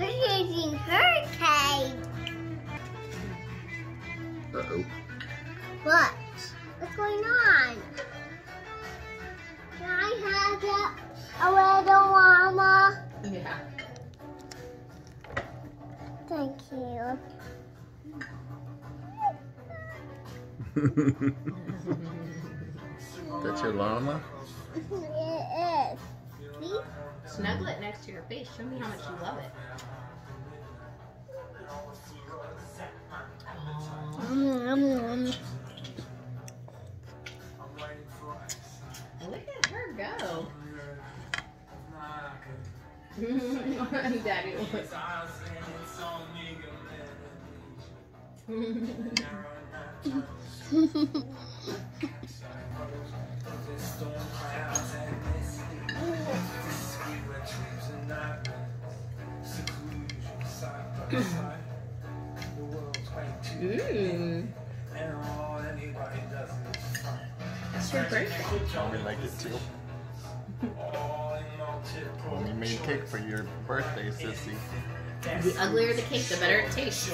using her cake. Uh-oh. What? What's going on? Can I have a little llama? Yeah. Thank you. That's your llama? It is. See? Snuggle it next to your face. Show me how much you love it. Look at her go. Daddy. It's your birthday. Mommy liked it too. Mommy made cake for your birthday, sissy. The uglier the cake, the better it tastes.